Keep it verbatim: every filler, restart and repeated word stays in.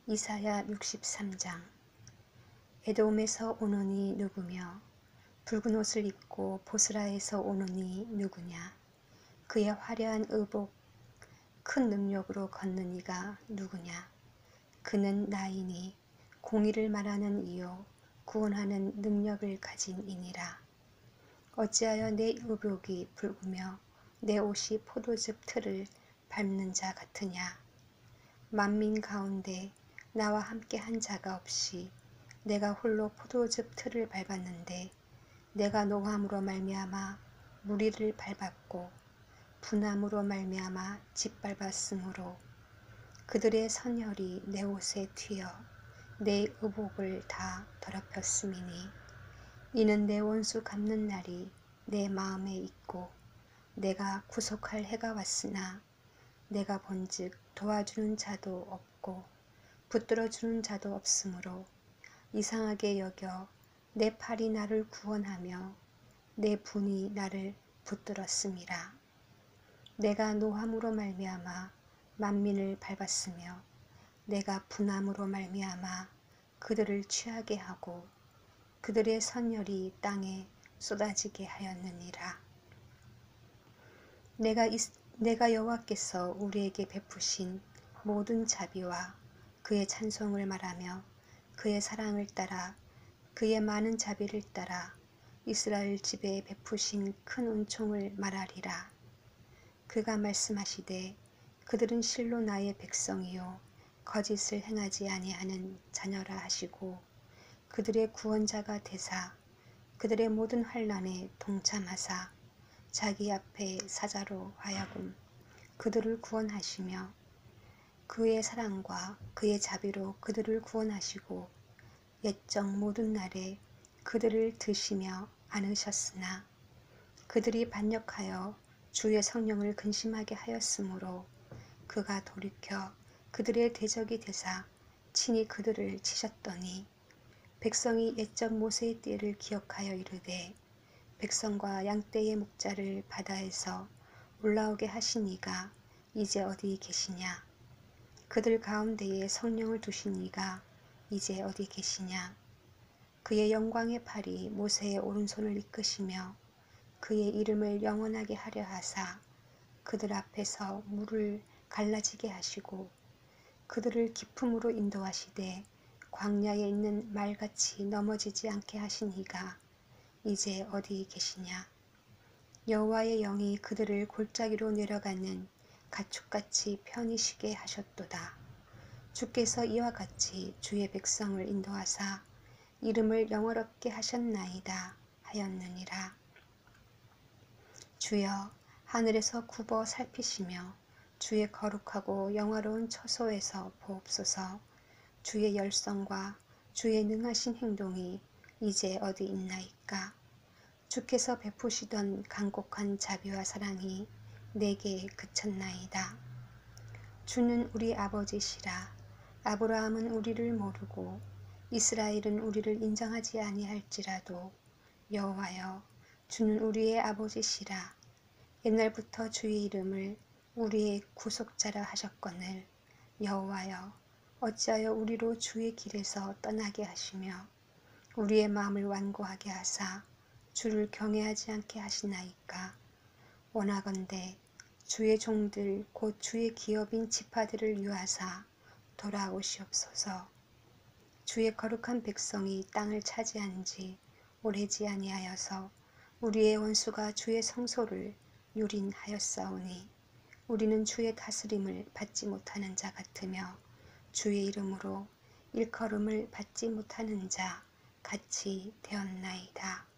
이사야 육십삼 장. 에돔에서 오는 이 누구며 붉은 옷을 입고 보스라에서 오는 이 누구냐. 그의 화려한 의복 큰 능력으로 걷는 이가 누구냐. 그는 나이니 공의를 말하는 이요 구원하는 능력을 가진 이니라. 어찌하여 내 의복이 붉으며 내 옷이 포도즙 틀을 밟는 자 같으냐. 만민 가운데 나와 함께 한 자가 없이 내가 홀로 포도즙 틀을 밟았는데 내가 노함으로 말미암아 무리를 밟았고 분함으로 말미암아 짓밟았으므로 그들의 선혈이 내 옷에 튀어 내 의복을 다 더럽혔음이니 이는 내 원수 갚는 날이 내 마음에 있고 내가 구속할 해가 왔으나 내가 본즉 도와주는 자도 없고 붙들어주는 자도 없으므로 이상하게 여겨 내 팔이 나를 구원하며 내 분이 나를 붙들었음이라. 내가 노함으로 말미암아 만민을 밟았으며 내가 분함으로 말미암아 그들을 취하게 하고 그들의 선혈이 땅에 쏟아지게 하였느니라. 내가, 내가 여호와께서 우리에게 베푸신 모든 자비와 그의 찬송을 말하며 그의 사랑을 따라 그의 많은 자비를 따라 이스라엘 집에 베푸신 큰 은총을 말하리라. 그가 말씀하시되 그들은 실로 나의 백성이요 거짓을 행하지 아니하는 자녀라 하시고 그들의 구원자가 되사 그들의 모든 환난에 동참하사 자기 앞에 사자로 하여금 그들을 구원하시며 그의 사랑과 그의 자비로 그들을 구원하시고 옛적 모든 날에 그들을 드시며 안으셨으나 그들이 반역하여 주의 성령을 근심하게 하였으므로 그가 돌이켜 그들의 대적이 되사 친히 그들을 치셨더니 백성이 옛적 모세의 때를 기억하여 이르되 백성과 양떼의 목자를 바다에서 올라오게 하신 이가 이제 어디 계시냐. 그들 가운데에 성령을 두신 이가 이제 어디 계시냐. 그의 영광의 팔이 모세의 오른손을 이끄시며 그의 이름을 영원하게 하려 하사 그들 앞에서 물을 갈라지게 하시고 그들을 기품으로 인도하시되 광야에 있는 말같이 넘어지지 않게 하신 이가 이제 어디 계시냐. 여호와의 영이 그들을 골짜기로 내려가는 가축같이 편히 쉬게 하셨도다. 주께서 이와 같이 주의 백성을 인도하사 이름을 영화롭게 하셨나이다 하였느니라. 주여 하늘에서 굽어 살피시며 주의 거룩하고 영화로운 처소에서 보옵소서. 주의 열성과 주의 능하신 행동이 이제 어디 있나이까. 주께서 베푸시던 간곡한 자비와 사랑이 내게 그쳤나이다. 주는 우리 아버지시라. 아브라함은 우리를 모르고 이스라엘은 우리를 인정하지 아니할지라도 여호와여 주는 우리의 아버지시라. 옛날부터 주의 이름을 우리의 구속자라 하셨거늘 여호와여 어찌하여 우리로 주의 길에서 떠나게 하시며 우리의 마음을 완고하게 하사 주를 경외하지 않게 하시나이까. 원하건대 주의 종들 곧 주의 기업인 지파들을 유하사 돌아오시옵소서. 주의 거룩한 백성이 땅을 차지한 지 오래지 아니하여서 우리의 원수가 주의 성소를 유린하였사오니 우리는 주의 다스림을 받지 못하는 자 같으며 주의 이름으로 일컬음을 받지 못하는 자 같이 되었나이다.